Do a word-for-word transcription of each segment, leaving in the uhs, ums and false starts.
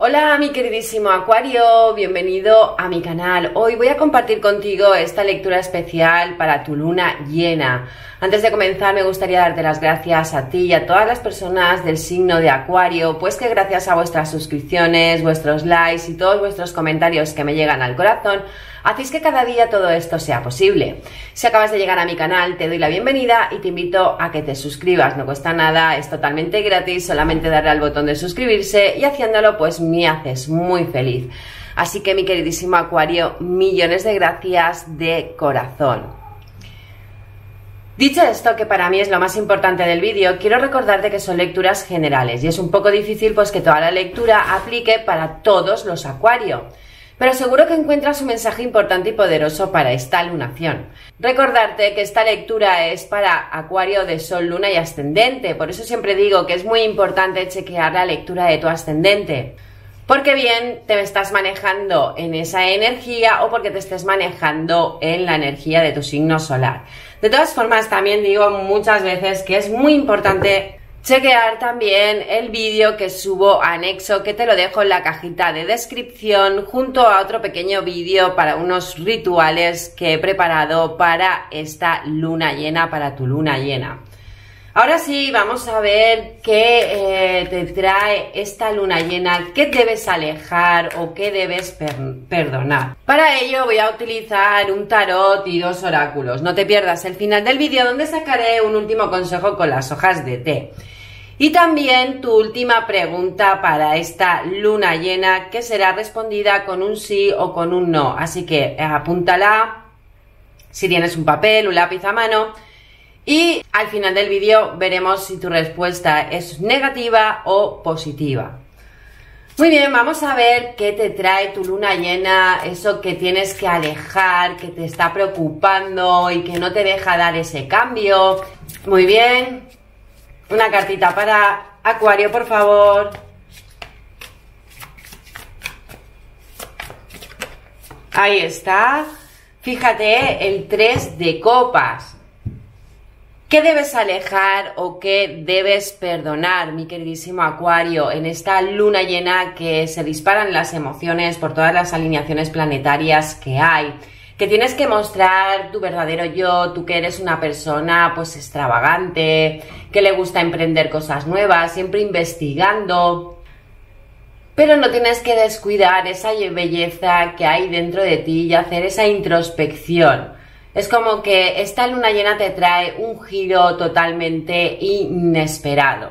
Hola mi queridísimo Acuario, bienvenido a mi canal. Hoy voy a compartir contigo esta lectura especial para tu luna llena. Antes de comenzar me gustaría darte las gracias a ti y a todas las personas del signo de Acuario, pues que gracias a vuestras suscripciones, vuestros likes y todos vuestros comentarios que me llegan al corazón, hacéis que cada día todo esto sea posible. Si acabas de llegar a mi canal, te doy la bienvenida y te invito a que te suscribas. No cuesta nada, es totalmente gratis, solamente darle al botón de suscribirse y haciéndolo pues me haces muy feliz. Así que mi queridísimo Acuario, millones de gracias de corazón. Dicho esto, que para mí es lo más importante del vídeo, quiero recordarte que son lecturas generales y es un poco difícil pues que toda la lectura aplique para todos los Acuario. Pero seguro que encuentras un mensaje importante y poderoso para esta lunación. Recordarte que esta lectura es para Acuario de Sol, Luna y Ascendente. Por eso siempre digo que es muy importante chequear la lectura de tu ascendente. Porque bien te estás manejando en esa energía o porque te estés manejando en la energía de tu signo solar. De todas formas, también digo muchas veces que es muy importante chequear también el vídeo que subo anexo, que te lo dejo en la cajita de descripción, junto a otro pequeño vídeo para unos rituales que he preparado para esta luna llena, para tu luna llena. Ahora sí, vamos a ver qué eh, te trae esta luna llena, qué debes alejar o qué debes per perdonar. Para ello voy a utilizar un tarot y dos oráculos. No te pierdas el final del vídeo donde sacaré un último consejo con las hojas de té. Y también tu última pregunta para esta luna llena, que será respondida con un sí o con un no. Así que apúntala si tienes un papel, un lápiz a mano. Y al final del vídeo veremos si tu respuesta es negativa o positiva. Muy bien, vamos a ver qué te trae tu luna llena, eso que tienes que alejar, que te está preocupando y que no te deja dar ese cambio. Muy bien, una cartita para Acuario, por favor. Ahí está. Fíjate, el tres de copas. ¿Qué debes alejar o qué debes perdonar, mi queridísimo Acuario, en esta luna llena que se disparan las emociones por todas las alineaciones planetarias que hay? Que tienes que mostrar tu verdadero yo, tú que eres una persona pues extravagante, que le gusta emprender cosas nuevas, siempre investigando. Pero no tienes que descuidar esa belleza que hay dentro de ti y hacer esa introspección. Es como que esta luna llena te trae un giro totalmente inesperado.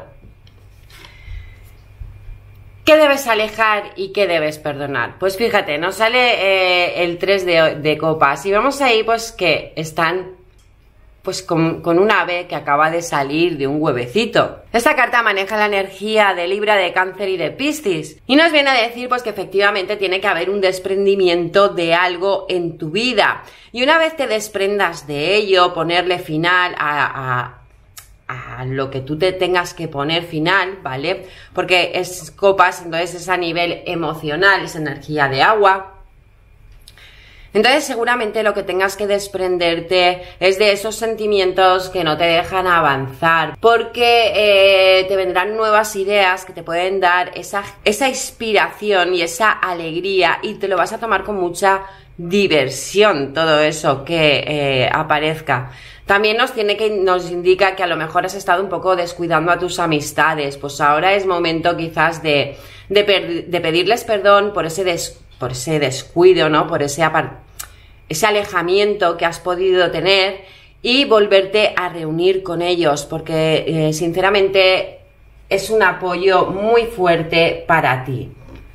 ¿Qué debes alejar y qué debes perdonar? Pues fíjate, nos sale eh, el tres de, de copas y vemos ahí pues que están pues con, con un ave que acaba de salir de un huevecito. Esta carta maneja la energía de Libra, de Cáncer y de Piscis y nos viene a decir pues que efectivamente tiene que haber un desprendimiento de algo en tu vida y una vez te desprendas de ello, ponerle final a, a, a lo que tú te tengas que poner final, ¿vale? Porque es copas, entonces es a nivel emocional, es energía de agua. Entonces seguramente lo que tengas que desprenderte es de esos sentimientos que no te dejan avanzar, porque eh, te vendrán nuevas ideas que te pueden dar esa, esa inspiración y esa alegría y te lo vas a tomar con mucha diversión todo eso que eh, aparezca. También nos tiene que nos indica que a lo mejor has estado un poco descuidando a tus amistades, pues ahora es momento quizás de, de, de pedirles perdón por ese des, por ese descuido, ¿no? Por ese apart ese alejamiento que has podido tener y volverte a reunir con ellos, porque eh, sinceramente es un apoyo muy fuerte para ti.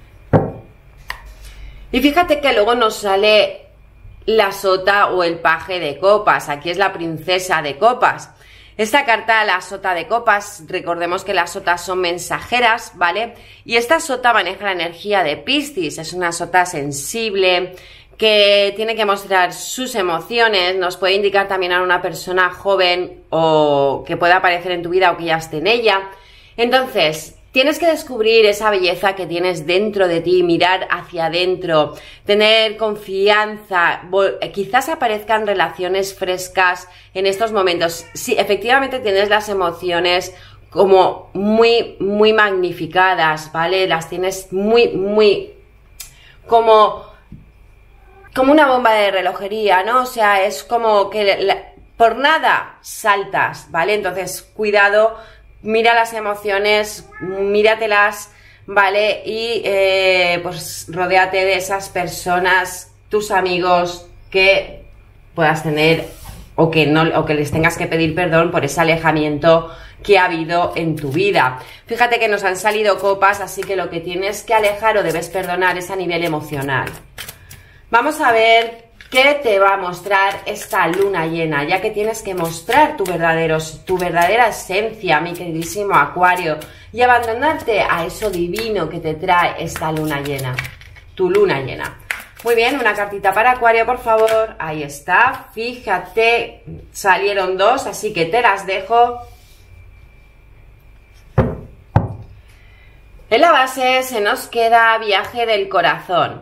Y fíjate que luego nos sale la sota o el paje de copas. Aquí es la princesa de copas. Esta carta, la sota de copas, recordemos que las sotas son mensajeras, ¿vale? Y esta sota maneja la energía de Piscis, es una sota sensible, que tiene que mostrar sus emociones, nos puede indicar también a una persona joven o que pueda aparecer en tu vida o que ya esté en ella. Entonces, tienes que descubrir esa belleza que tienes dentro de ti, mirar hacia adentro, tener confianza, quizás aparezcan relaciones frescas en estos momentos. Si efectivamente tienes las emociones como muy, muy magnificadas, ¿vale? Las tienes muy, muy como, como una bomba de relojería, ¿no? O sea, es como que la, por nada saltas, ¿vale? Entonces, cuidado, mira las emociones, míratelas, ¿vale? Y eh, pues rodéate de esas personas, tus amigos, que puedas tener o que no, o que les tengas que pedir perdón por ese alejamiento que ha habido en tu vida. Fíjate que nos han salido copas, así que lo que tienes que alejar o debes perdonar es a nivel emocional. Vamos a ver qué te va a mostrar esta luna llena, ya que tienes que mostrar tu verdadero, tu verdadera esencia, mi queridísimo Acuario, y abandonarte a eso divino que te trae esta luna llena, tu luna llena. Muy bien, una cartita para Acuario, por favor. Ahí está, fíjate, salieron dos, así que te las dejo. En la base se nos queda viaje del corazón.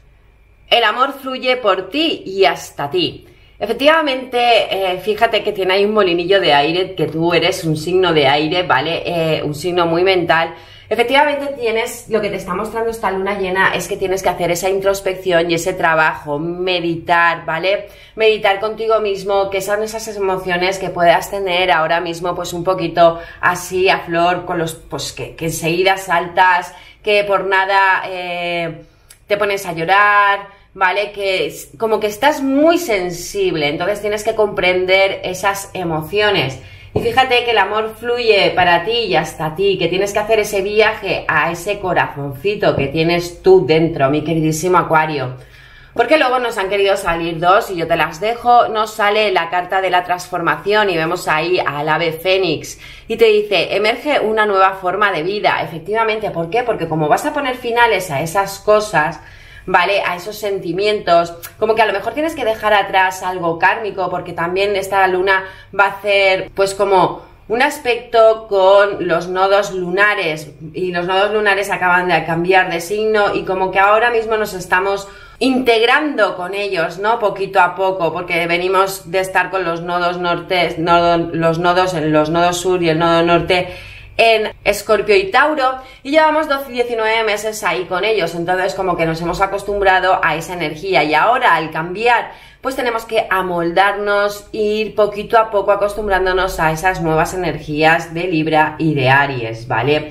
El amor fluye por ti y hasta ti. Efectivamente, eh, fíjate que tiene ahí un molinillo de aire, que tú eres un signo de aire, ¿vale? Eh, un signo muy mental. Efectivamente tienes, lo que te está mostrando esta luna llena es que tienes que hacer esa introspección y ese trabajo, meditar, ¿vale? Meditar contigo mismo, que son esas emociones que puedas tener ahora mismo pues un poquito así a flor, con los, pues que, que enseguida saltas, que por nada eh, te pones a llorar, ¿vale? Que como que estás muy sensible, entonces tienes que comprender esas emociones. Y fíjate que el amor fluye para ti y hasta ti, que tienes que hacer ese viaje a ese corazoncito que tienes tú dentro, mi queridísimo Acuario. Porque luego nos han querido salir dos y yo te las dejo. Nos sale la carta de la transformación y vemos ahí al ave fénix y te dice, emerge una nueva forma de vida. Efectivamente, ¿por qué? Porque como vas a poner finales a esas cosas, ¿vale? A esos sentimientos, como que a lo mejor tienes que dejar atrás algo kármico, porque también esta luna va a hacer pues como un aspecto con los nodos lunares, y los nodos lunares acaban de cambiar de signo y como que ahora mismo nos estamos integrando con ellos, ¿no? Poquito a poco, porque venimos de estar con los nodos norte, nodo, los nodos en los nodos sur y el nodo norte en Escorpio y Tauro, y llevamos doce, diecinueve meses ahí con ellos, entonces como que nos hemos acostumbrado a esa energía y ahora al cambiar pues tenemos que amoldarnos, ir poquito a poco acostumbrándonos a esas nuevas energías de Libra y de Aries, ¿vale?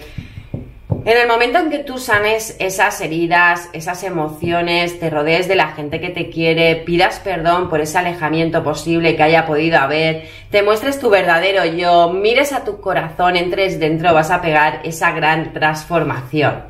En el momento en que tú sanes esas heridas, esas emociones, te rodees de la gente que te quiere, pidas perdón por ese alejamiento posible que haya podido haber, te muestres tu verdadero yo, mires a tu corazón, entres dentro, vas a pegar esa gran transformación.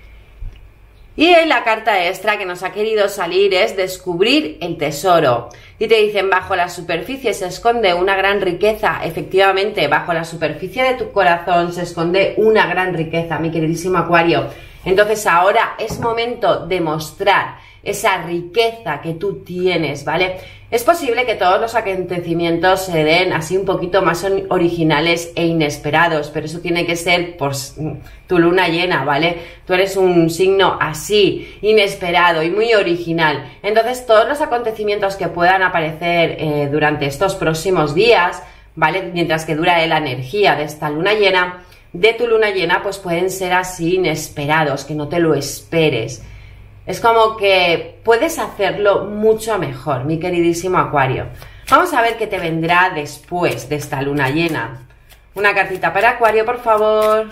Y la carta extra que nos ha querido salir es descubrir el tesoro. Y te dicen, bajo la superficie se esconde una gran riqueza. Efectivamente, bajo la superficie de tu corazón se esconde una gran riqueza, mi queridísimo Acuario. Entonces ahora es momento de mostrar esa riqueza que tú tienes, ¿vale? Es posible que todos los acontecimientos se den así un poquito más originales e inesperados, pero eso tiene que ser por tu luna llena, ¿vale? Tú eres un signo así, inesperado y muy original. Entonces todos los acontecimientos que puedan aparecer eh, durante estos próximos días, ¿vale? Mientras que dura la energía de esta luna llena, de tu luna llena, pues pueden ser así inesperados, que no te lo esperes. Es como que puedes hacerlo mucho mejor, mi queridísimo Acuario. Vamos a ver qué te vendrá después de esta luna llena. Una cartita para Acuario, por favor.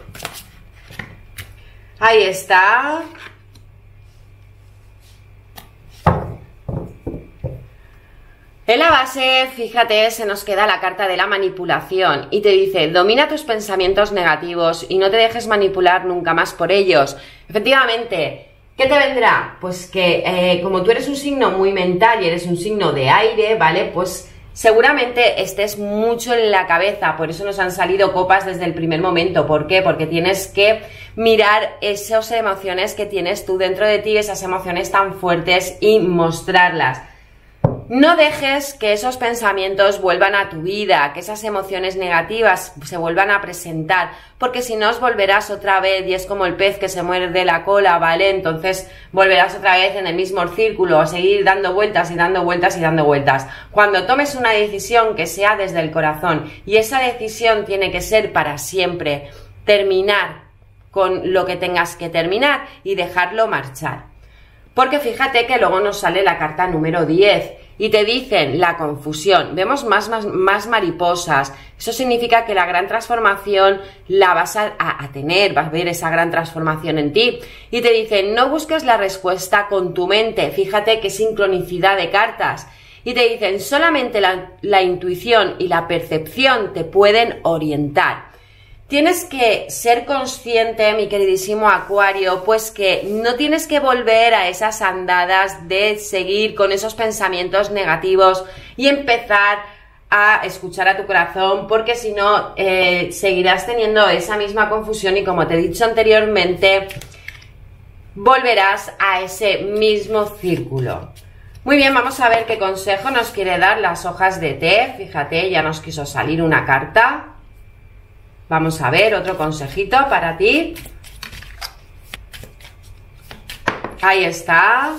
Ahí está. En la base, fíjate, se nos queda la carta de la manipulación y te dice, domina tus pensamientos negativos y no te dejes manipular nunca más por ellos. Efectivamente, ¿qué te vendrá? Pues que eh, como tú eres un signo muy mental y eres un signo de aire, ¿vale? Pues seguramente estés mucho en la cabeza, por eso nos han salido copas desde el primer momento. ¿Por qué? Porque tienes que mirar esas emociones que tienes tú dentro de ti, esas emociones tan fuertes y mostrarlas. No dejes que esos pensamientos vuelvan a tu vida, que esas emociones negativas se vuelvan a presentar, porque si no os volverás otra vez y es como el pez que se muerde la cola, ¿vale? Entonces volverás otra vez en el mismo círculo, a seguir dando vueltas y dando vueltas y dando vueltas. Cuando tomes una decisión que sea desde el corazón, y esa decisión tiene que ser para siempre, terminar con lo que tengas que terminar y dejarlo marchar. Porque fíjate que luego nos sale la carta número diez y te dicen la confusión. Vemos más, más, más mariposas. Eso significa que la gran transformación la vas a, a, a tener, vas a ver esa gran transformación en ti. Y te dicen, no busques la respuesta con tu mente. Fíjate qué sincronicidad de cartas. Y te dicen, solamente la, la intuición y la percepción te pueden orientar. Tienes que ser consciente, mi queridísimo Acuario, pues que no tienes que volver a esas andadas de seguir con esos pensamientos negativos y empezar a escuchar a tu corazón, porque si no eh, seguirás teniendo esa misma confusión y, como te he dicho anteriormente, volverás a ese mismo círculo. Muy bien, vamos a ver qué consejo nos quiere dar las hojas de té. Fíjate, ya nos quiso salir una carta. Vamos a ver otro consejito para ti. Ahí está.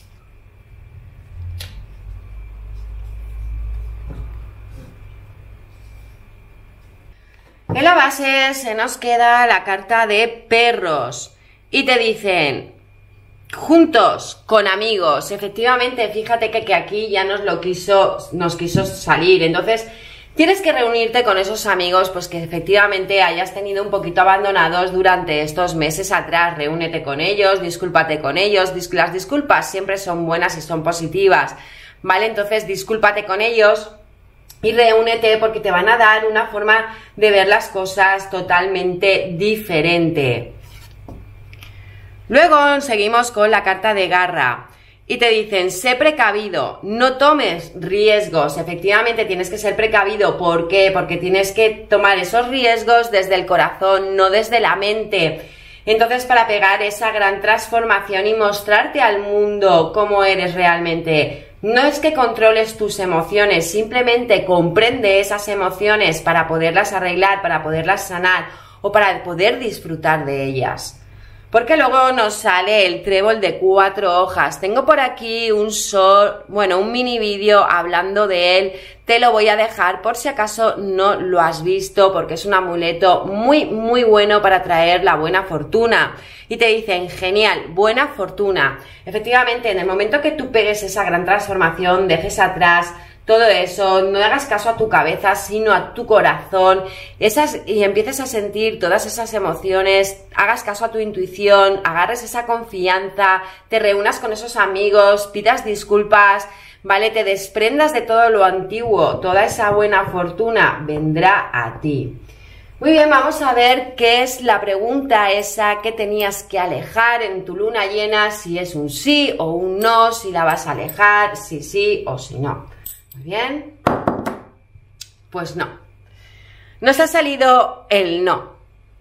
En la base se nos queda la carta de perros y te dicen juntos, con amigos. Efectivamente, fíjate que, que aquí ya nos lo quiso, nos quiso salir. Entonces tienes que reunirte con esos amigos pues que efectivamente hayas tenido un poquito abandonados durante estos meses atrás. Reúnete con ellos, discúlpate con ellos. Las disculpas siempre son buenas y son positivas, ¿vale? Entonces discúlpate con ellos y reúnete, porque te van a dar una forma de ver las cosas totalmente diferente. Luego seguimos con la carta de garra. Y te dicen, sé precavido, no tomes riesgos. Efectivamente, tienes que ser precavido. ¿Por qué? Porque tienes que tomar esos riesgos desde el corazón, no desde la mente. Entonces, para pegar esa gran transformación y mostrarte al mundo cómo eres realmente, no es que controles tus emociones, simplemente comprende esas emociones para poderlas arreglar, para poderlas sanar o para poder disfrutar de ellas. Porque luego nos sale el trébol de cuatro hojas. Tengo por aquí un short, bueno, un mini vídeo hablando de él. Te lo voy a dejar por si acaso no lo has visto, porque es un amuleto muy, muy bueno para traer la buena fortuna. Y te dicen, genial, buena fortuna. Efectivamente, en el momento que tú pegues esa gran transformación, dejes atrás todo eso, no hagas caso a tu cabeza, sino a tu corazón, esas, y empieces a sentir todas esas emociones, hagas caso a tu intuición, agarres esa confianza, te reúnas con esos amigos, pidas disculpas, ¿vale? Te desprendas de todo lo antiguo, toda esa buena fortuna vendrá a ti. Muy bien, vamos a ver qué es la pregunta esa que tenías que alejar en tu luna llena, si es un sí o un no, si la vas a alejar, si sí o si no. Muy bien, pues no, nos ha salido el no.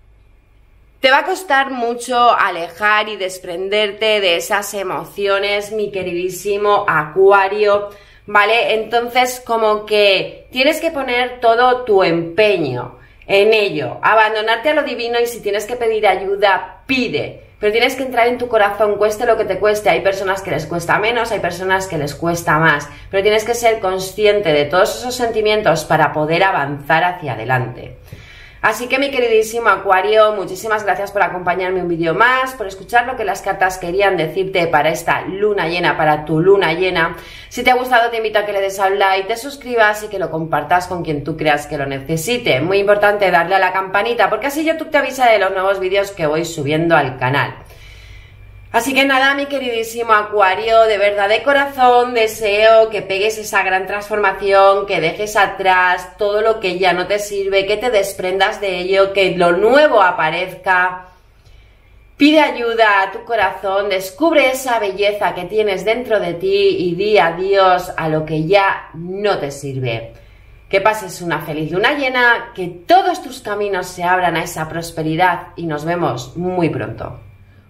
Te va a costar mucho alejar y desprenderte de esas emociones, mi queridísimo Acuario, ¿vale? Entonces, como que tienes que poner todo tu empeño en ello, abandonarte a lo divino, y si tienes que pedir ayuda, pide. Pero tienes que entrar en tu corazón, cueste lo que te cueste. Hay personas que les cuesta menos, hay personas que les cuesta más. Pero tienes que ser consciente de todos esos sentimientos para poder avanzar hacia adelante. Así que, mi queridísimo Acuario, muchísimas gracias por acompañarme un vídeo más, por escuchar lo que las cartas querían decirte para esta luna llena, para tu luna llena. Si te ha gustado, te invito a que le des al like, te suscribas y que lo compartas con quien tú creas que lo necesite. Muy importante darle a la campanita, porque así YouTube te avisa de los nuevos vídeos que voy subiendo al canal. Así que nada, mi queridísimo Acuario, de verdad, de corazón, deseo que pegues esa gran transformación, que dejes atrás todo lo que ya no te sirve, que te desprendas de ello, que lo nuevo aparezca. Pide ayuda a tu corazón, descubre esa belleza que tienes dentro de ti y di adiós a lo que ya no te sirve. Que pases una feliz luna llena, que todos tus caminos se abran a esa prosperidad y nos vemos muy pronto.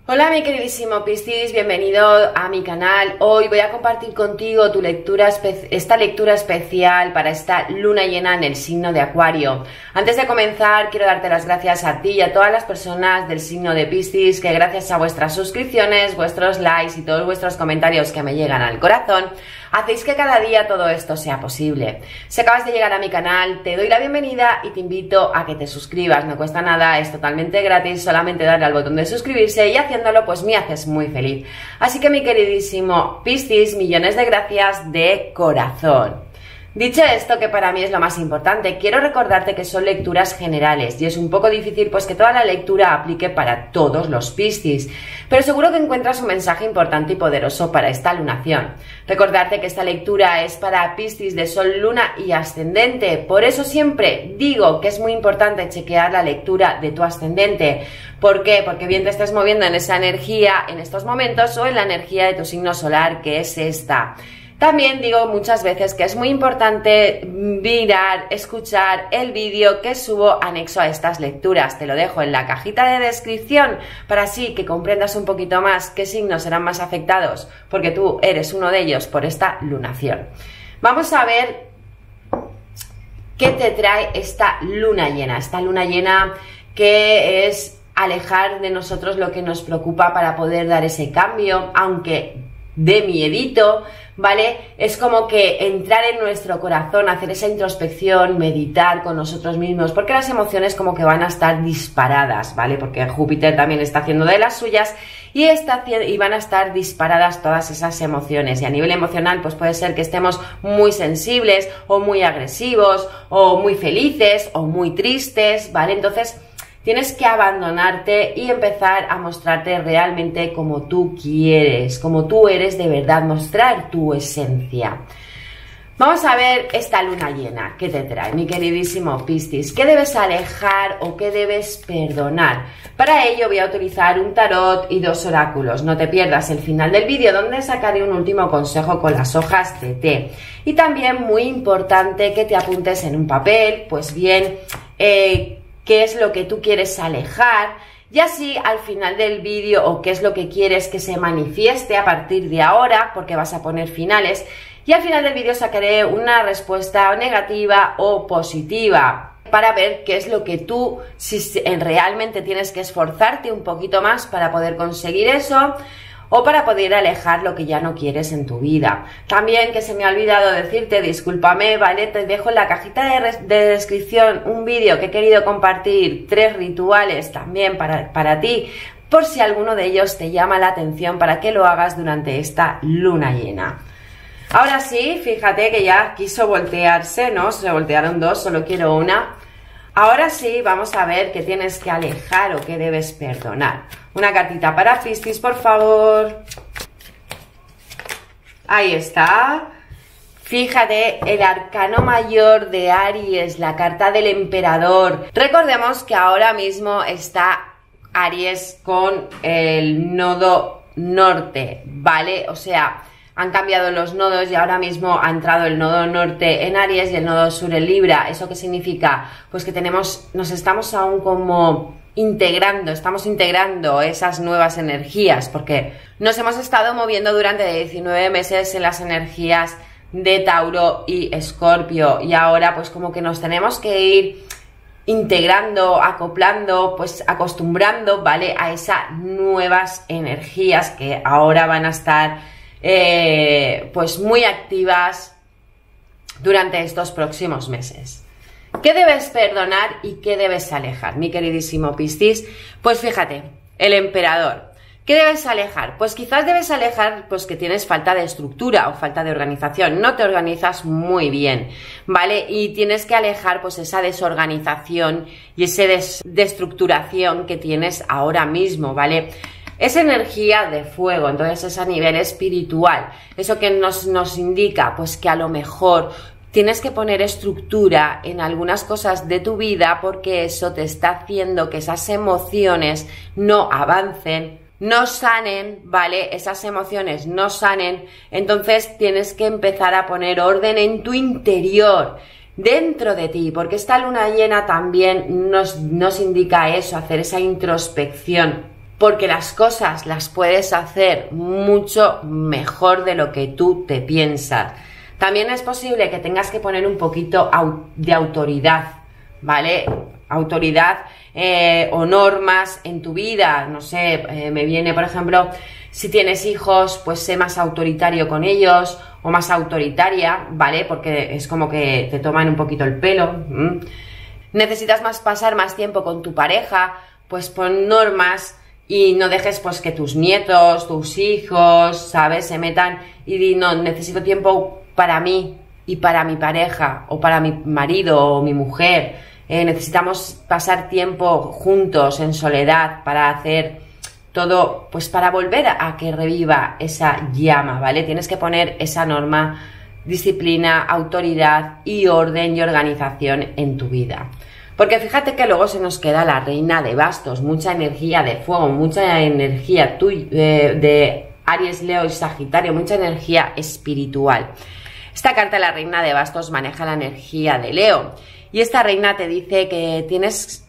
Hola mi queridísimo Piscis, bienvenido a mi canal. Hoy voy a compartir contigo tu lectura esta lectura especial para esta luna llena en el signo de Acuario. Antes de comenzar quiero darte las gracias a ti y a todas las personas del signo de Piscis que gracias a vuestras suscripciones, vuestros likes y todos vuestros comentarios que me llegan al corazón hacéis que cada día todo esto sea posible. Si acabas de llegar a mi canal, te doy la bienvenida y te invito a que te suscribas. No cuesta nada, es totalmente gratis, solamente darle al botón de suscribirse y haciéndolo pues me haces muy feliz. Así que mi queridísimo Piscis, millones de gracias de corazón. Dicho esto, que para mí es lo más importante, quiero recordarte que son lecturas generales y es un poco difícil pues que toda la lectura aplique para todos los Piscis, pero seguro que encuentras un mensaje importante y poderoso para esta lunación. Recordarte que esta lectura es para Piscis de Sol, Luna y Ascendente, por eso siempre digo que es muy importante chequear la lectura de tu ascendente. ¿Por qué? Porque bien te estés moviendo en esa energía en estos momentos o en la energía de tu signo solar, que es esta. También digo muchas veces que es muy importante mirar, escuchar el vídeo que subo anexo a estas lecturas. Te lo dejo en la cajita de descripción para así que comprendas un poquito más qué signos serán más afectados, porque tú eres uno de ellos por esta lunación. Vamos a ver qué te trae esta luna llena, esta luna llena que es alejar de nosotros lo que nos preocupa para poder dar ese cambio, aunque de miedito, ¿vale? Es como que entrar en nuestro corazón, hacer esa introspección, meditar con nosotros mismos, porque las emociones como que van a estar disparadas, ¿vale? Porque Júpiter también está haciendo de las suyas y, está, y van a estar disparadas todas esas emociones. Y a nivel emocional pues puede ser que estemos muy sensibles o muy agresivos o muy felices o muy tristes, ¿vale? Entonces tienes que abandonarte y empezar a mostrarte realmente como tú quieres, como tú eres de verdad, mostrar tu esencia. Vamos a ver esta luna llena, ¿qué te trae, mi queridísimo Piscis? ¿Qué debes alejar o qué debes perdonar? Para ello voy a utilizar un tarot y dos oráculos. No te pierdas el final del vídeo donde sacaré un último consejo con las hojas de té. Y también muy importante que te apuntes en un papel, pues bien, eh, qué es lo que tú quieres alejar y así al final del vídeo o qué es lo que quieres que se manifieste a partir de ahora, porque vas a poner finales, y al final del vídeo sacaré una respuesta negativa o positiva para ver qué es lo que tú si realmente tienes que esforzarte un poquito más para poder conseguir eso o para poder alejar lo que ya no quieres en tu vida. También, que se me ha olvidado decirte, discúlpame, ¿vale? Te dejo en la cajita de, de descripción un vídeo que he querido compartir, tres rituales también para, para ti, por si alguno de ellos te llama la atención para que lo hagas durante esta luna llena. Ahora sí, fíjate que ya quiso voltearse, ¿no? Se voltearon dos, solo quiero una. Ahora sí, vamos a ver qué tienes que alejar o qué debes perdonar. Una cartita para Piscis, por favor. Ahí está. Fíjate, el arcano mayor de Aries, la carta del emperador. Recordemos que ahora mismo está Aries con el nodo norte, ¿vale? O sea, han cambiado los nodos y ahora mismo ha entrado el nodo norte en Aries y el nodo sur en Libra. ¿Eso qué significa? Pues que tenemos, nos estamos aún como integrando, estamos integrando esas nuevas energías, porque nos hemos estado moviendo durante diecinueve meses en las energías de Tauro y Escorpio y ahora pues como que nos tenemos que ir integrando, acoplando, pues acostumbrando, ¿vale? A esas nuevas energías que ahora van a estar Eh, pues muy activas durante estos próximos meses. ¿Qué debes perdonar y qué debes alejar, mi queridísimo Piscis? Pues fíjate, el emperador. ¿Qué debes alejar? Pues quizás debes alejar pues que tienes falta de estructura o falta de organización, no te organizas muy bien, ¿vale? Y tienes que alejar pues esa desorganización y esa des destructuración que tienes ahora mismo, ¿vale? Es energía de fuego, entonces es a nivel espiritual. ¿Eso que nos, nos indica? Pues que a lo mejor tienes que poner estructura en algunas cosas de tu vida porque eso te está haciendo que esas emociones no avancen, no sanen, ¿vale? Esas emociones no sanen, entonces tienes que empezar a poner orden en tu interior, dentro de ti, porque esta luna llena también nos, nos indica eso, hacer esa introspección. porque las cosas las puedes hacer mucho mejor de lo que tú te piensas. También es posible que tengas que poner un poquito de autoridad, ¿vale? Autoridad eh, o normas en tu vida. No sé, eh, me viene, por ejemplo, si tienes hijos, pues sé más autoritario con ellos o más autoritaria, ¿vale? Porque es como que te toman un poquito el pelo. ¿Mm? Necesitas más pasar más tiempo con tu pareja, pues pon normas y no dejes pues que tus nietos, tus hijos, ¿sabes? Se metan y di, no, necesito tiempo para mí y para mi pareja o para mi marido o mi mujer. Eh, necesitamos pasar tiempo juntos en soledad para hacer todo, pues para volver a que reviva esa llama, ¿vale? Tienes que poner esa norma, disciplina, autoridad y orden y organización en tu vida. Porque fíjate que luego se nos queda la reina de bastos, mucha energía de fuego, mucha energía tuya, eh, de Aries, Leo y Sagitario, mucha energía espiritual. Esta carta, la reina de bastos, maneja la energía de Leo. Y esta reina te dice que tienes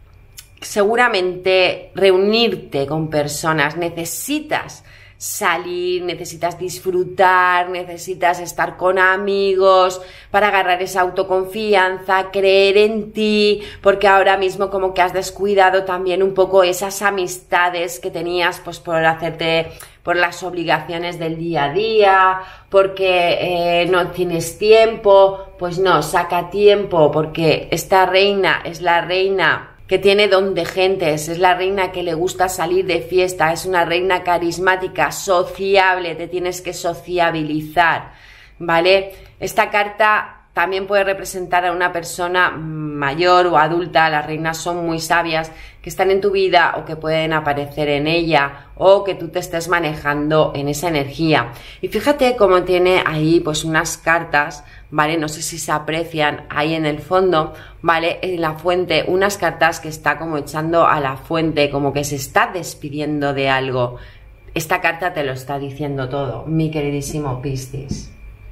seguramente reunirte con personas, necesitas salir, necesitas disfrutar, necesitas estar con amigos para agarrar esa autoconfianza, creer en ti, porque ahora mismo como que has descuidado también un poco esas amistades que tenías pues por hacerte, por las obligaciones del día a día, porque eh, no tienes tiempo. Pues no, saca tiempo, porque esta reina es la reina que tiene don de gentes, es la reina que le gusta salir de fiesta, es una reina carismática, sociable, te tienes que sociabilizar, ¿vale? Esta carta también puede representar a una persona mayor o adulta. Las reinas son muy sabias, que están en tu vida o que pueden aparecer en ella, o que tú te estés manejando en esa energía. Y fíjate cómo tiene ahí pues unas cartas, ¿vale? No sé si se aprecian ahí en el fondo, ¿vale? En la fuente, unas cartas que está como echando a la fuente, como que se está despidiendo de algo. Esta carta te lo está diciendo todo, mi queridísimo Piscis.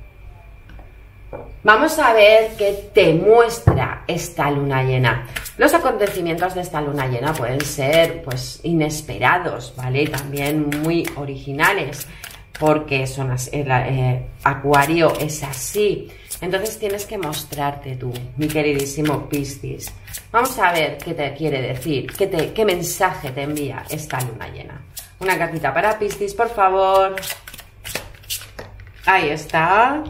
Vamos a ver qué te muestra esta luna llena. Los acontecimientos de esta luna llena pueden ser pues inesperados, ¿vale? También muy originales, porque son eh, eh, Acuario es así. Entonces tienes que mostrarte tú, mi queridísimo Piscis. Vamos a ver qué te quiere decir, qué, te, qué mensaje te envía esta luna llena. Una cartita para Piscis, por favor. Ahí está.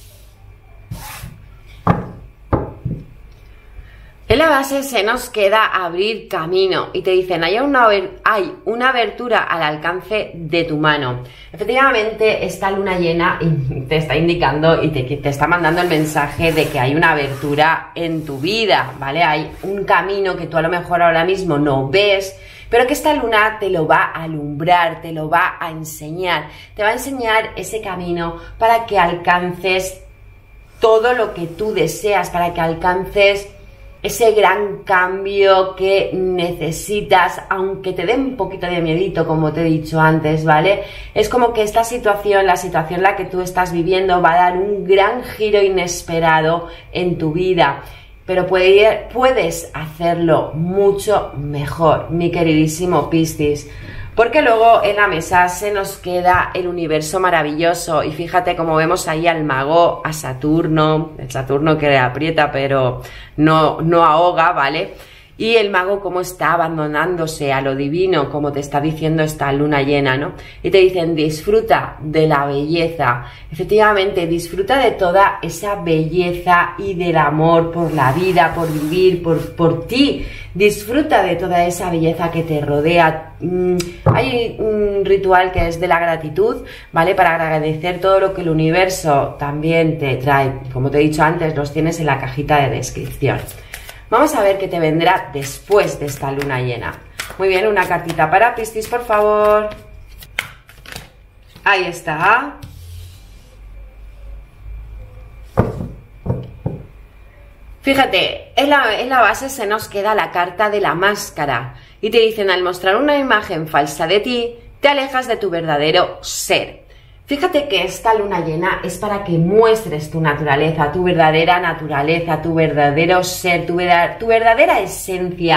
En la base se nos queda abrir camino y te dicen hay una, hay una abertura al alcance de tu mano. Efectivamente, esta luna llena te está indicando y te, te está mandando el mensaje de que hay una abertura en tu vida, ¿vale? Hay un camino que tú a lo mejor ahora mismo no ves, pero que esta luna te lo va a alumbrar, te lo va a enseñar, te va a enseñar ese camino para que alcances todo lo que tú deseas, para que alcances ese gran cambio que necesitas, aunque te dé un poquito de miedito, como te he dicho antes, ¿vale? Es como que esta situación, la situación en la que tú estás viviendo, va a dar un gran giro inesperado en tu vida, pero puede, puedes hacerlo mucho mejor, mi queridísimo Piscis. Porque luego en la mesa se nos queda el universo maravilloso y fíjate cómo vemos ahí al mago, a Saturno, el Saturno que aprieta pero no, no ahoga, ¿vale? Y el mago cómo está abandonándose a lo divino, como te está diciendo esta luna llena, ¿no? Y te dicen disfruta de la belleza, efectivamente disfruta de toda esa belleza y del amor por la vida, por vivir, por, por ti. Disfruta de toda esa belleza que te rodea. Mm, hay un ritual que es de la gratitud, ¿vale? Para agradecer todo lo que el universo también te trae. Como te he dicho antes, los tienes en la cajita de descripción. Vamos a ver qué te vendrá después de esta luna llena. Muy bien, una cartita para Piscis, por favor. Ahí está. Fíjate, en la, en la base se nos queda la carta de la máscara y te dicen al mostrar una imagen falsa de ti, te alejas de tu verdadero ser. Fíjate que esta luna llena es para que muestres tu naturaleza, tu verdadera naturaleza, tu verdadero ser, tu, verdad, tu verdadera esencia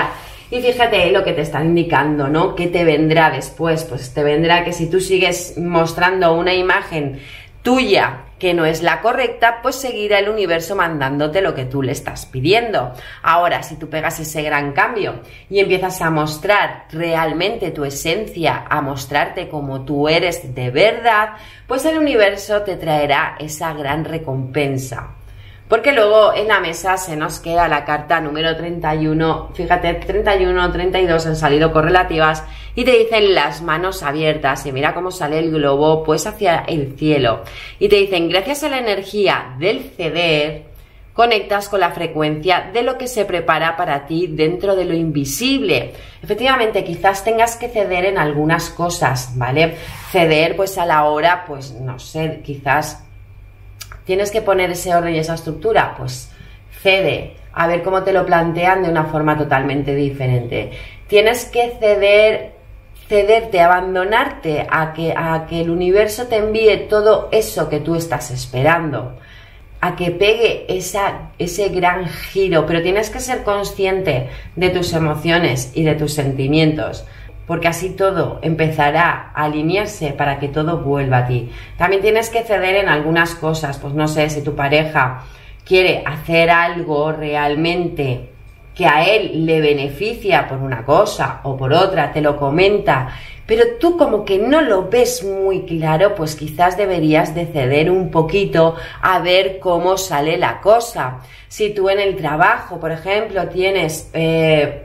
Y fíjate lo que te están indicando, ¿no? ¿Qué te vendrá después? Pues te vendrá que si tú sigues mostrando una imagen tuya que no es la correcta, pues seguirá el universo mandándote lo que tú le estás pidiendo. Ahora, si tú pegas ese gran cambio y empiezas a mostrar realmente tu esencia, a mostrarte como tú eres de verdad, pues el universo te traerá esa gran recompensa. Porque luego en la mesa se nos queda la carta número treinta y uno, fíjate, treinta y uno, treinta y dos han salido correlativas y te dicen las manos abiertas y mira cómo sale el globo pues hacia el cielo y te dicen gracias a la energía del ceder conectas con la frecuencia de lo que se prepara para ti dentro de lo invisible. Efectivamente, quizás tengas que ceder en algunas cosas, ¿vale? Ceder pues a la hora, pues no sé, quizás tienes que poner ese orden y esa estructura, pues cede, a ver cómo te lo plantean de una forma totalmente diferente. Tienes que ceder, cederte, abandonarte a que, a que el universo te envíe todo eso que tú estás esperando, a que pegue esa, ese gran giro, pero tienes que ser consciente de tus emociones y de tus sentimientos, porque así todo empezará a alinearse para que todo vuelva a ti. También tienes que ceder en algunas cosas, pues no sé, si tu pareja quiere hacer algo realmente que a él le beneficia por una cosa o por otra, te lo comenta, pero tú como que no lo ves muy claro, pues quizás deberías de ceder un poquito a ver cómo sale la cosa. Si tú en el trabajo, por ejemplo, tienes Eh,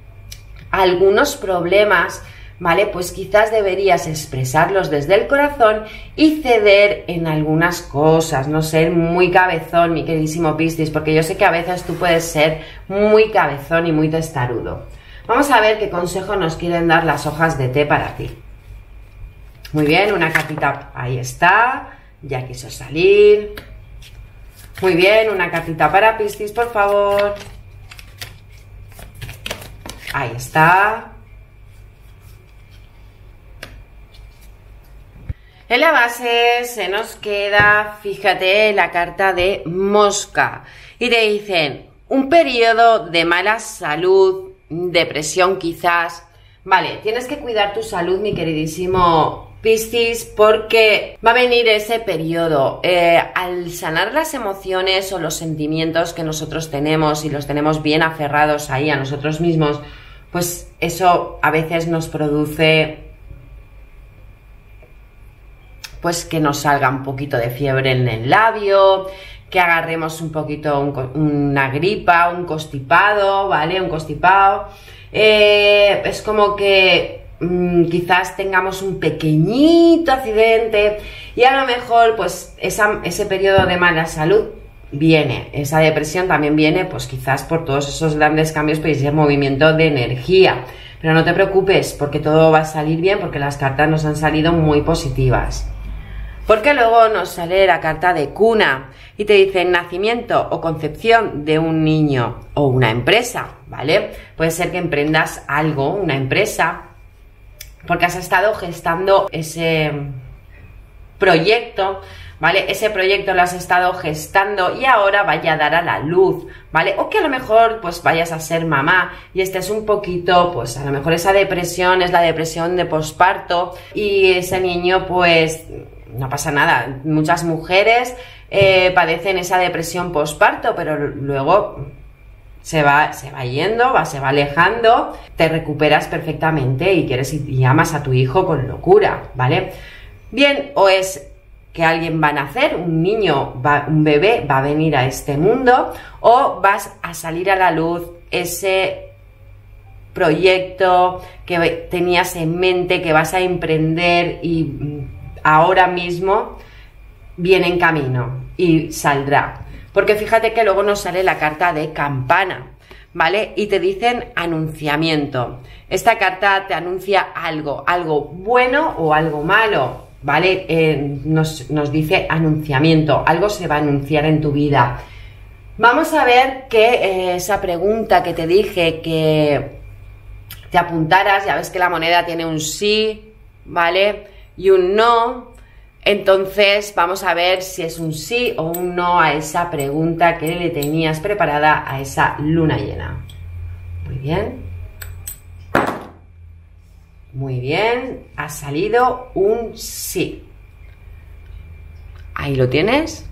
algunos problemas, ¿vale? Pues quizás deberías expresarlos desde el corazón y ceder en algunas cosas, no ser muy cabezón, mi queridísimo Piscis, porque yo sé que a veces tú puedes ser muy cabezón y muy testarudo. Vamos a ver qué consejo nos quieren dar las hojas de té para ti. Muy bien, una cartita, ahí está, ya quiso salir. Muy bien, una cartita para Piscis, por favor. Ahí está. En la base se nos queda, fíjate, la carta de mosca. Y te dicen, un periodo de mala salud, depresión quizás. Vale, tienes que cuidar tu salud, mi queridísimo Piscis, porque va a venir ese periodo. Eh, al sanar las emociones o los sentimientos que nosotros tenemos y los tenemos bien aferrados ahí a nosotros mismos, pues eso a veces nos produce pues que nos salga un poquito de fiebre en el labio, que agarremos un poquito un, una gripa, un constipado, ¿vale? Un constipado. Eh, es como que mmm, quizás tengamos un pequeñito accidente y a lo mejor pues esa, ese periodo de mala salud viene, esa depresión también viene pues quizás por todos esos grandes cambios, pues ese movimiento de energía, pero no te preocupes porque todo va a salir bien, porque las cartas nos han salido muy positivas. Porque luego nos sale la carta de cuna y te dice nacimiento o concepción de un niño o una empresa, ¿vale? Puede ser que emprendas algo, una empresa, porque has estado gestando ese proyecto, ¿vale? Ese proyecto lo has estado gestando y ahora vaya a dar a la luz, ¿vale? O que a lo mejor pues vayas a ser mamá y estés un poquito, pues a lo mejor esa depresión es la depresión de posparto y ese niño pues no pasa nada. Muchas mujeres eh, padecen esa depresión posparto, pero luego se va, se va yendo, va, se va alejando, te recuperas perfectamente y quieres y amas a tu hijo con locura, ¿vale? Bien, o es que alguien va a nacer, un niño, va, un bebé va a venir a este mundo, o vas a salir a la luz ese proyecto que tenías en mente, que vas a emprender y ahora mismo viene en camino y saldrá. Porque fíjate que luego nos sale la carta de campana, ¿vale? Y te dicen anunciamiento. Esta carta te anuncia algo, algo bueno o algo malo, ¿vale? Eh, nos, nos dice anunciamiento, algo se va a anunciar en tu vida. Vamos a ver que eh, esa pregunta que te dije que te apuntaras, ya ves que la moneda tiene un sí, ¿vale? Y un no. Entonces vamos a ver si es un sí o un no a esa pregunta que le tenías preparada a esa luna llena. Muy bien. Muy bien, ha salido un sí. Ahí lo tienes.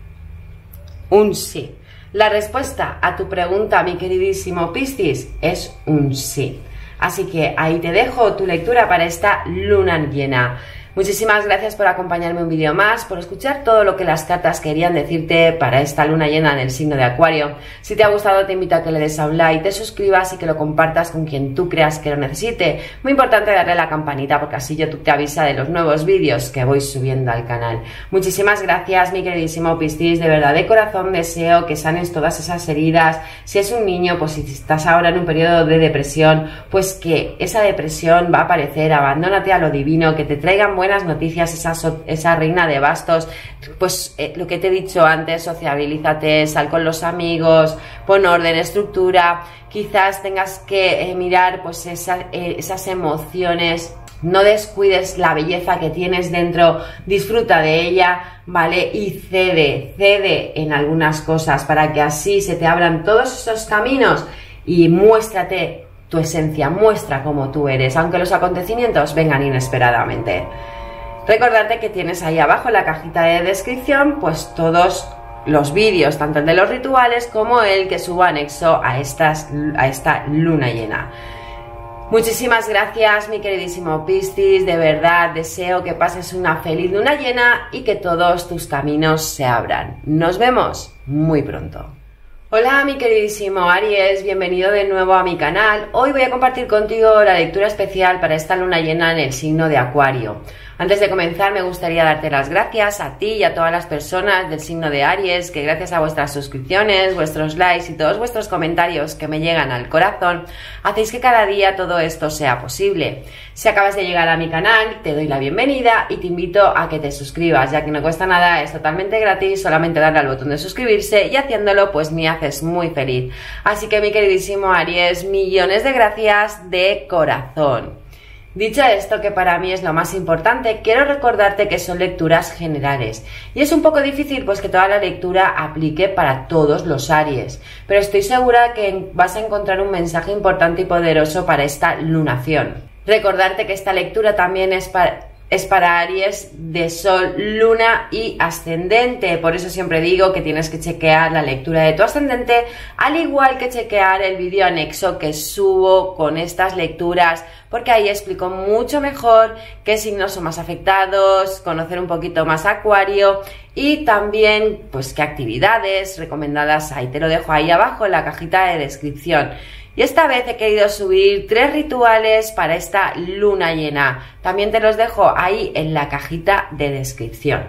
Un sí. La respuesta a tu pregunta, mi queridísimo Piscis, es un sí. Así que ahí te dejo tu lectura para esta luna llena. Muchísimas gracias por acompañarme un vídeo más, por escuchar todo lo que las cartas querían decirte para esta luna llena en el signo de Acuario. Si te ha gustado, te invito a que le des a un like, te suscribas y que lo compartas con quien tú creas que lo necesite. Muy importante darle a la campanita porque así YouTube te avisa de los nuevos vídeos que voy subiendo al canal. Muchísimas gracias, mi queridísimo Piscis, de verdad de corazón deseo que sanes todas esas heridas. Si es un niño, pues si estás ahora en un periodo de depresión, pues que esa depresión va a aparecer, abandónate a lo divino, que te traigan buenas noticias, esa, so, esa reina de bastos, pues eh, lo que te he dicho antes, sociabilízate, sal con los amigos, pon orden, estructura, quizás tengas que eh, mirar pues esa, eh, esas emociones, no descuides la belleza que tienes dentro, disfruta de ella, ¿vale? Y cede, cede en algunas cosas para que así se te abran todos esos caminos y muéstrate tu esencia, muestra cómo tú eres, aunque los acontecimientos vengan inesperadamente. Recordarte que tienes ahí abajo en la cajita de descripción pues todos los vídeos, tanto el de los rituales como el que subo anexo a, estas, a esta luna llena. Muchísimas gracias, mi queridísimo Piscis, de verdad deseo que pases una feliz luna llena y que todos tus caminos se abran. Nos vemos muy pronto. Hola mi queridísimo Aries, bienvenido de nuevo a mi canal. Hoy voy a compartir contigo la lectura especial para esta luna llena en el signo de Acuario. Antes de comenzar me gustaría darte las gracias a ti y a todas las personas del signo de Aries que gracias a vuestras suscripciones, vuestros likes y todos vuestros comentarios que me llegan al corazón hacéis que cada día todo esto sea posible. Si acabas de llegar a mi canal te doy la bienvenida y te invito a que te suscribas ya que no cuesta nada, es totalmente gratis, solamente darle al botón de suscribirse y haciéndolo pues me haces muy feliz. Así que mi queridísimo Aries, millones de gracias de corazón. Dicho esto, que para mí es lo más importante, quiero recordarte que son lecturas generales y es un poco difícil pues que toda la lectura aplique para todos los Aries, pero estoy segura que vas a encontrar un mensaje importante y poderoso para esta lunación. Recordarte que esta lectura también es para... es para Aries de Sol, Luna y Ascendente. Por eso siempre digo que tienes que chequear la lectura de tu ascendente, al igual que chequear el vídeo anexo que subo con estas lecturas, porque ahí explico mucho mejor qué signos son más afectados, conocer un poquito más Acuario y también pues qué actividades recomendadas ahí. Te lo dejo ahí abajo en la cajita de descripción. Y esta vez he querido subir tres rituales para esta luna llena. También te los dejo ahí en la cajita de descripción.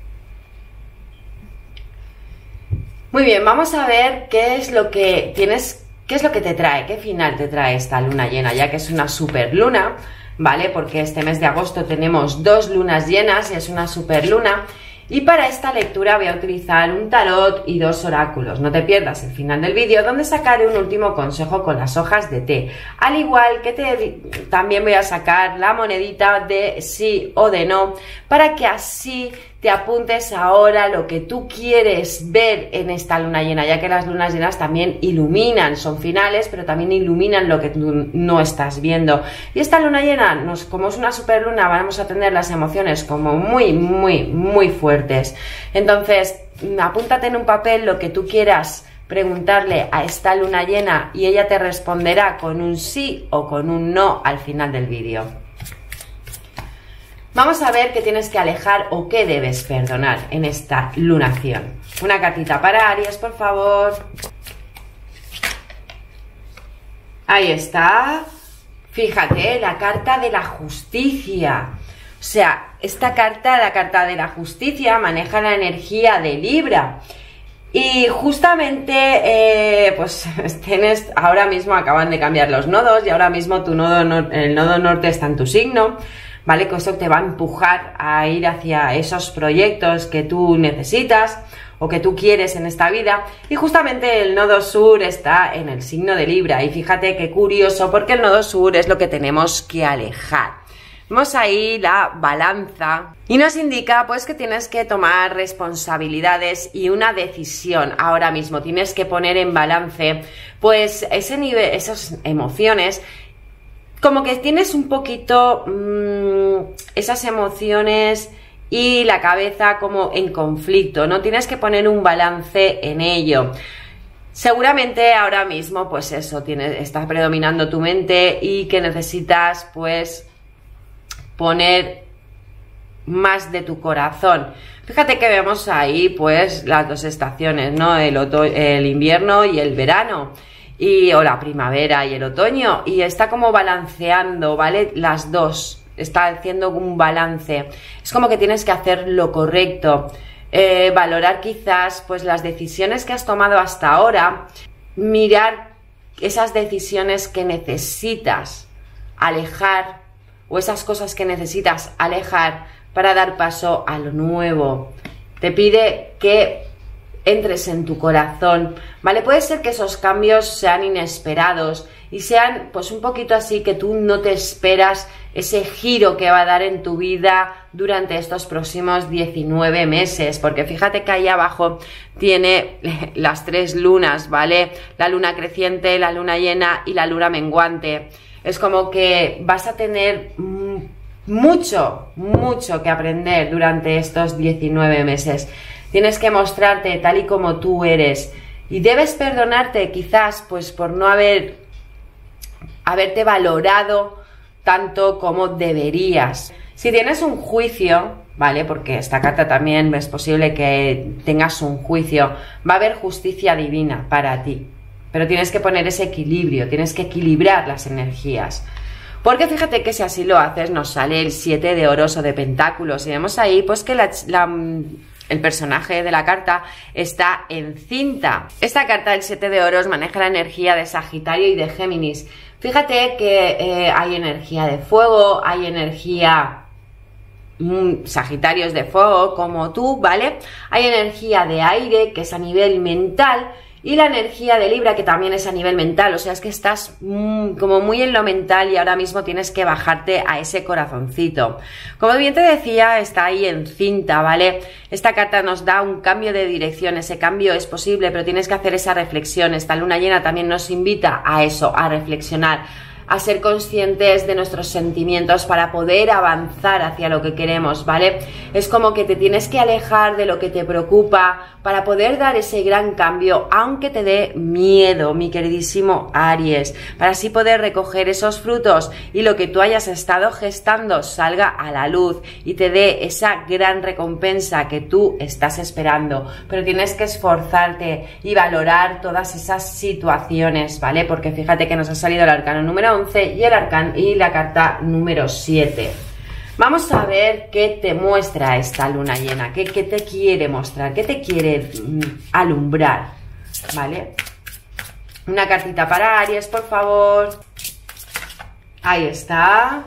Muy bien, vamos a ver qué es lo que tienes, qué es lo que te trae, qué final te trae esta luna llena, ya que es una super luna, ¿vale? Porque este mes de agosto tenemos dos lunas llenas y es una super luna. Y para esta lectura voy a utilizar un tarot y dos oráculos. No te pierdas el final del vídeo donde sacaré un último consejo con las hojas de té. Al igual que te, también voy a sacar la monedita de sí o de no para que así te apuntes ahora lo que tú quieres ver en esta luna llena, ya que las lunas llenas también iluminan, son finales, pero también iluminan lo que tú no estás viendo. Y esta luna llena, nos, como es una super luna, vamos a tener las emociones como muy, muy, muy fuertes. Entonces, apúntate en un papel lo que tú quieras preguntarle a esta luna llena y ella te responderá con un sí o con un no al final del vídeo. Vamos a ver qué tienes que alejar o qué debes perdonar en esta lunación. Una cartita para Aries, por favor. Ahí está. Fíjate, la carta de la justicia. O sea, esta carta, la carta de la justicia, maneja la energía de Libra. Y justamente, eh, pues tienes, ahora mismo acaban de cambiar los nodos y ahora mismo tu nodo, el nodo norte está en tu signo. ¿Vale? Que eso te va a empujar a ir hacia esos proyectos que tú necesitas o que tú quieres en esta vida. Y justamente el nodo sur está en el signo de Libra. Y fíjate qué curioso, porque el nodo sur es lo que tenemos que alejar. Vemos ahí la balanza y nos indica pues que tienes que tomar responsabilidades y una decisión ahora mismo. Tienes que poner en balance pues ese nivel, esas emociones como que tienes un poquito mmm, esas emociones y la cabeza como en conflicto, ¿no? Tienes que poner un balance en ello. Seguramente ahora mismo, pues eso, tienes, está predominando tu mente y que necesitas, pues, poner más de tu corazón. Fíjate que vemos ahí, pues, las dos estaciones, ¿no? El, el invierno y el verano. Y, o la primavera y el otoño, y está como balanceando, ¿vale? Las dos, está haciendo un balance. Es como que tienes que hacer lo correcto, eh, valorar quizás pues las decisiones que has tomado hasta ahora, mirar esas decisiones que necesitas alejar o esas cosas que necesitas alejar para dar paso a lo nuevo. Te pide que entres en tu corazón, ¿vale? Puede ser que esos cambios sean inesperados y sean pues un poquito así que tú no te esperas ese giro que va a dar en tu vida durante estos próximos diecinueve meses, porque fíjate que ahí abajo tiene las tres lunas, ¿vale? La luna creciente, la luna llena y la luna menguante. Es como que vas a tener mucho, mucho que aprender durante estos diecinueve meses. Tienes que mostrarte tal y como tú eres y debes perdonarte quizás pues por no haber haberte valorado tanto como deberías. Si tienes un juicio, ¿vale? Porque esta carta también es posible que tengas un juicio, va a haber justicia divina para ti, pero tienes que poner ese equilibrio, tienes que equilibrar las energías. Porque fíjate que si así lo haces nos sale el siete de oros o de pentáculos y vemos ahí pues que la, la el personaje de la carta está encinta. Esta carta del siete de oros maneja la energía de Sagitario y de Géminis. Fíjate que eh, hay energía de fuego, hay energía mmm, Sagitario es de fuego como tú, ¿vale? Hay energía de aire que es a nivel mental y la energía de Libra que también es a nivel mental, o sea, es que estás mmm, como muy en lo mental y ahora mismo tienes que bajarte a ese corazoncito. Como bien te decía, está ahí encinta, ¿vale? Esta carta nos da un cambio de dirección, ese cambio es posible, pero tienes que hacer esa reflexión. Esta luna llena también nos invita a eso, a reflexionar, a ser conscientes de nuestros sentimientos para poder avanzar hacia lo que queremos, ¿vale? Es como que te tienes que alejar de lo que te preocupa para poder dar ese gran cambio, aunque te dé miedo, mi queridísimo Aries, para así poder recoger esos frutos y lo que tú hayas estado gestando salga a la luz y te dé esa gran recompensa que tú estás esperando. Pero tienes que esforzarte y valorar todas esas situaciones, ¿vale? Porque fíjate que nos ha salido el arcano número once y el arcano y la carta número siete. Vamos a ver qué te muestra esta luna llena, qué, qué te quiere mostrar, qué te quiere mm, alumbrar, ¿vale? Una cartita para Aries, por favor. Ahí está.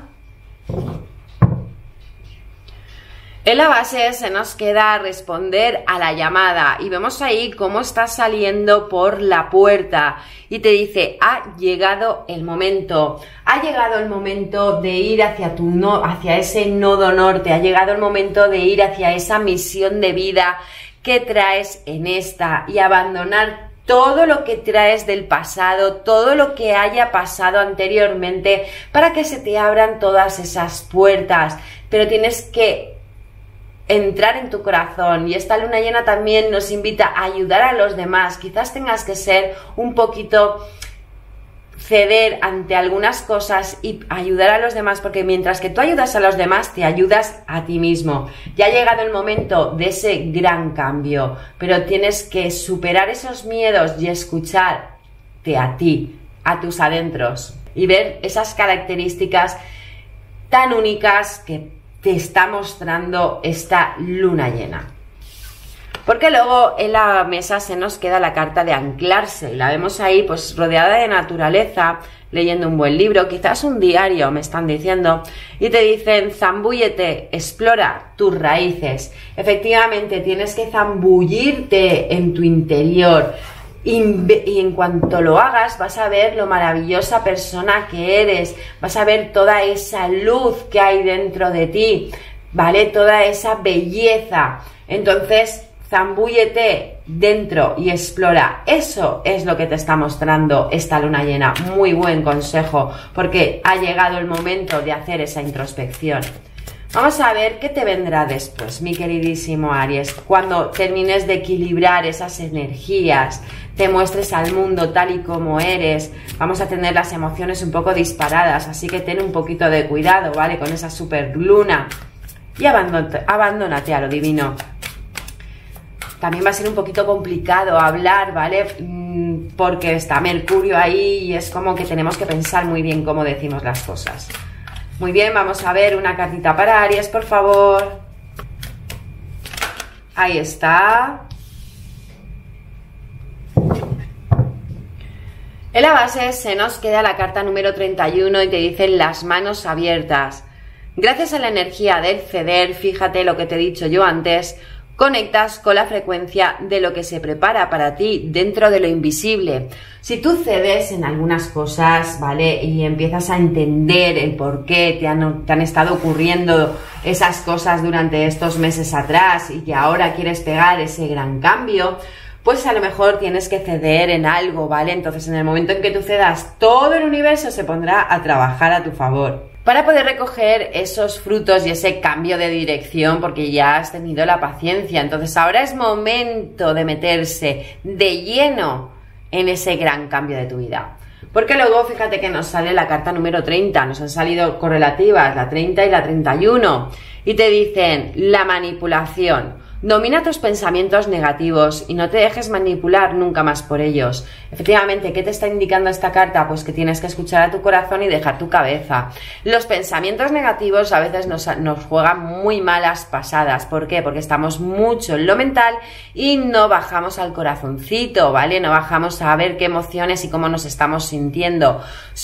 En la base se nos queda responder a la llamada y vemos ahí cómo está saliendo por la puerta y te dice, ha llegado el momento, ha llegado el momento de ir hacia, tu no, hacia ese nodo norte, ha llegado el momento de ir hacia esa misión de vida que traes en esta y abandonar todo lo que traes del pasado, todo lo que haya pasado anteriormente para que se te abran todas esas puertas, pero tienes que entrar en tu corazón y esta luna llena también nos invita a ayudar a los demás. Quizás tengas que ser un poquito ceder ante algunas cosas y ayudar a los demás, porque mientras que tú ayudas a los demás te ayudas a ti mismo. Ya ha llegado el momento de ese gran cambio, pero tienes que superar esos miedos y escucharte a ti, a tus adentros y ver esas características tan únicas que te está mostrando esta luna llena. Porque luego en la mesa se nos queda la carta de anclarse y la vemos ahí pues rodeada de naturaleza, leyendo un buen libro, quizás un diario me están diciendo, y te dicen zambúllete, explora tus raíces. Efectivamente tienes que zambullirte en tu interior y en cuanto lo hagas vas a ver lo maravillosa persona que eres, vas a ver toda esa luz que hay dentro de ti, ¿vale? Toda esa belleza. Entonces zambúllete dentro y explora. Eso es lo que te está mostrando esta luna llena. Muy buen consejo, porque ha llegado el momento de hacer esa introspección. Vamos a ver qué te vendrá después, mi queridísimo Aries, cuando termines de equilibrar esas energías, te muestres al mundo tal y como eres. Vamos a tener las emociones un poco disparadas, así que ten un poquito de cuidado, ¿vale? Con esa super luna y abandónate, abandónate a lo divino. También va a ser un poquito complicado hablar, ¿vale? Porque está Mercurio ahí y es como que tenemos que pensar muy bien cómo decimos las cosas. Muy bien, vamos a ver una cartita para Aries, por favor. Ahí está. En la base se nos queda la carta número treinta y uno y te dicen las manos abiertas. Gracias a la energía del ceder, fíjate lo que te he dicho yo antes, conectas con la frecuencia de lo que se prepara para ti dentro de lo invisible. Si tú cedes en algunas cosas, ¿vale? Y empiezas a entender el por qué te han, te han estado ocurriendo esas cosas durante estos meses atrás y que ahora quieres pegar ese gran cambio, pues a lo mejor tienes que ceder en algo, ¿vale? Entonces en el momento en que tú cedas, todo el universo se pondrá a trabajar a tu favor para poder recoger esos frutos y ese cambio de dirección, porque ya has tenido la paciencia. Entonces ahora es momento de meterse de lleno en ese gran cambio de tu vida. Porque luego fíjate que nos sale la carta número treinta, nos han salido correlativas, la treinta y la treinta y uno, y te dicen la manipulación. Domina tus pensamientos negativos y no te dejes manipular nunca más por ellos. Efectivamente, ¿qué te está indicando esta carta? Pues que tienes que escuchar a tu corazón y dejar tu cabeza. Los pensamientos negativos a veces nos, nos juegan muy malas pasadas. ¿Por qué? Porque estamos mucho en lo mental y no bajamos al corazoncito, ¿vale? No bajamos a ver qué emociones y cómo nos estamos sintiendo.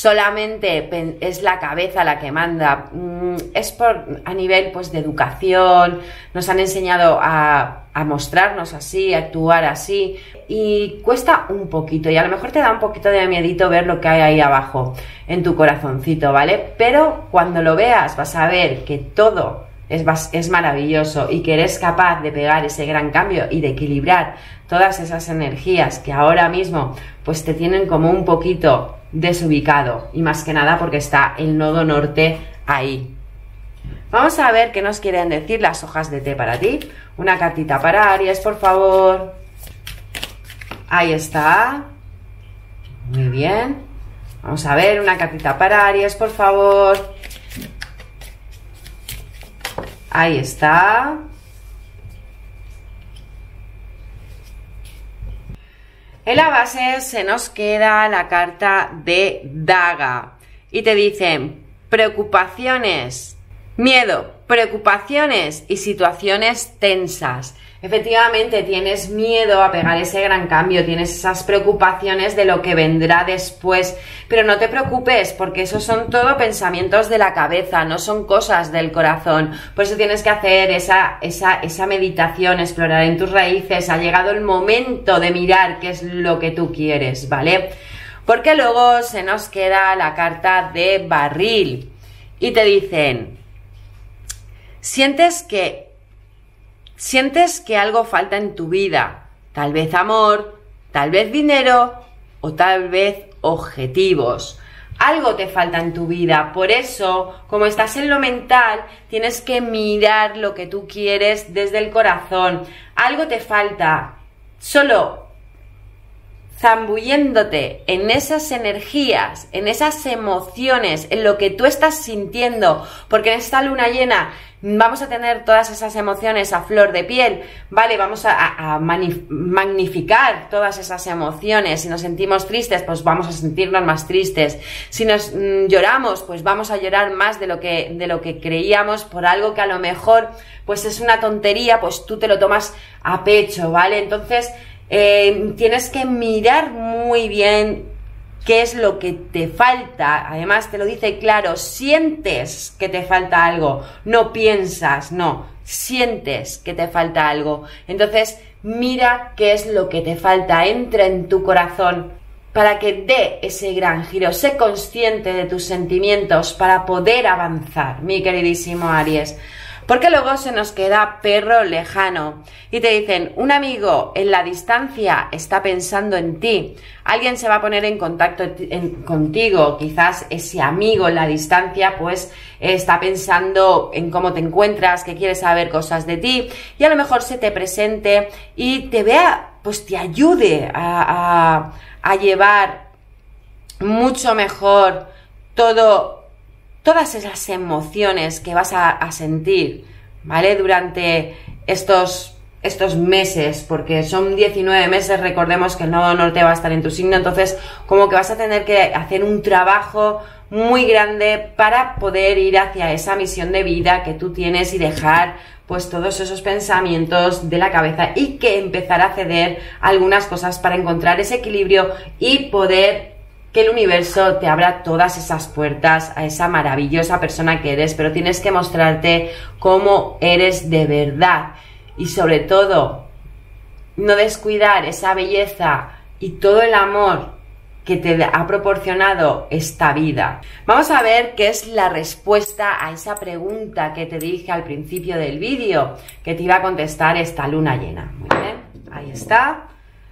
Solamente es la cabeza la que manda. Es por a nivel pues de educación. Nos han enseñado a a mostrarnos así, a actuar así, y cuesta un poquito y a lo mejor te da un poquito de miedito ver lo que hay ahí abajo en tu corazoncito, ¿vale? Pero cuando lo veas vas a ver que todo es, es maravilloso y que eres capaz de pegar ese gran cambio y de equilibrar todas esas energías que ahora mismo pues te tienen como un poquito desubicado, y más que nada porque está el nodo norte ahí. Vamos a ver qué nos quieren decir las hojas de té para ti. Una cartita para Aries, por favor. Ahí está. Muy bien. Vamos a ver una cartita para Aries, por favor. Ahí está. En la base se nos queda la carta de daga. Y te dicen preocupaciones, miedo, preocupaciones y situaciones tensas. Efectivamente, tienes miedo a pegar ese gran cambio, tienes esas preocupaciones de lo que vendrá después, pero no te preocupes porque esos son todo pensamientos de la cabeza, no son cosas del corazón. Por eso tienes que hacer esa, esa, esa meditación, explorar en tus raíces. Ha llegado el momento de mirar qué es lo que tú quieres, ¿vale? Porque luego se nos queda la carta de barril y te dicen: Sientes que, sientes que algo falta en tu vida, tal vez amor, tal vez dinero o tal vez objetivos. Algo te falta en tu vida, por eso, como estás en lo mental, tienes que mirar lo que tú quieres desde el corazón. Algo te falta, solo zambulléndote en esas energías, en esas emociones, en lo que tú estás sintiendo, porque en esta luna llena vamos a tener todas esas emociones a flor de piel, ¿vale? Vamos a, a magnificar todas esas emociones. Si nos sentimos tristes, pues vamos a sentirnos más tristes. Si nos mmm, lloramos, pues vamos a llorar más de lo que, de lo que creíamos por algo que a lo mejor pues es una tontería, pues tú te lo tomas a pecho, ¿vale? Entonces eh, tienes que mirar muy bien qué es lo que te falta. Además te lo dice claro, sientes que te falta algo, no piensas, no, sientes que te falta algo. Entonces mira qué es lo que te falta, entra en tu corazón para que dé ese gran giro, sé consciente de tus sentimientos para poder avanzar, mi queridísimo Aries. Porque luego se nos queda perro lejano y te dicen, un amigo en la distancia está pensando en ti, alguien se va a poner en contacto en, contigo, quizás ese amigo en la distancia pues está pensando en cómo te encuentras, que quiere saber cosas de ti y a lo mejor se te presente y te vea, pues te ayude a, a, a llevar mucho mejor todo todas esas emociones que vas a, a sentir, ¿vale? Durante estos, estos meses, porque son diecinueve meses, recordemos que el nodo norte va a estar en tu signo, entonces como que vas a tener que hacer un trabajo muy grande para poder ir hacia esa misión de vida que tú tienes y dejar pues todos esos pensamientos de la cabeza y que empezar a ceder algunas cosas para encontrar ese equilibrio y poder que el universo te abra todas esas puertas a esa maravillosa persona que eres, pero tienes que mostrarte cómo eres de verdad y sobre todo no descuidar esa belleza y todo el amor que te ha proporcionado esta vida. Vamos a ver qué es la respuesta a esa pregunta que te dije al principio del vídeo, que te iba a contestar esta luna llena. Muy bien, ahí está.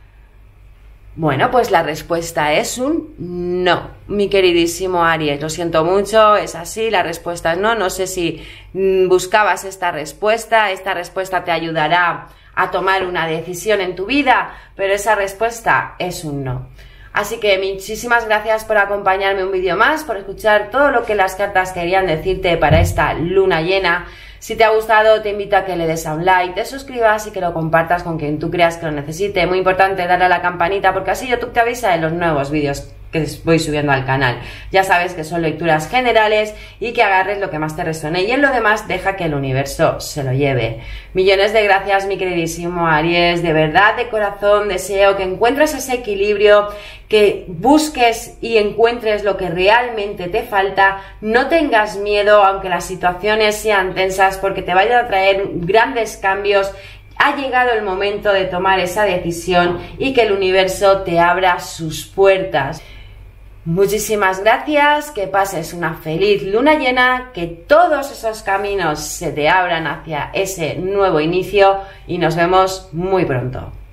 Bueno, pues la respuesta es un no, mi queridísimo Aries, lo siento mucho, es así, la respuesta es no, no sé si buscabas esta respuesta, esta respuesta te ayudará a tomar una decisión en tu vida, pero esa respuesta es un no. Así que muchísimas gracias por acompañarme un vídeo más, por escuchar todo lo que las cartas querían decirte para esta luna llena. Si te ha gustado, te invito a que le des a un like, te suscribas y que lo compartas con quien tú creas que lo necesite. Muy importante darle a la campanita porque así YouTube te avisa de los nuevos vídeos que voy subiendo al canal. Ya sabes que son lecturas generales y que agarres lo que más te resuene y en lo demás deja que el universo se lo lleve. Millones de gracias, mi queridísimo Aries, de verdad, de corazón, deseo que encuentres ese equilibrio, que busques y encuentres lo que realmente te falta, no tengas miedo aunque las situaciones sean tensas porque te vayan a traer grandes cambios. Ha llegado el momento de tomar esa decisión y que el universo te abra sus puertas. Muchísimas gracias, que pases una feliz luna llena, que todos esos caminos se te abran hacia ese nuevo inicio y nos vemos muy pronto.